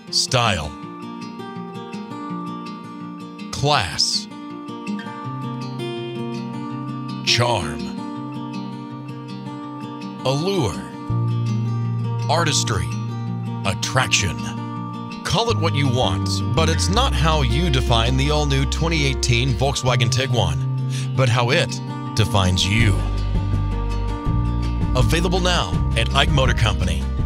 style, class, charm, allure, artistry, attraction. Call it what you want, but it's not how you define the all-new 2018 Volkswagen Tiguan, but how it defines you. Available now at Eich Motor Company.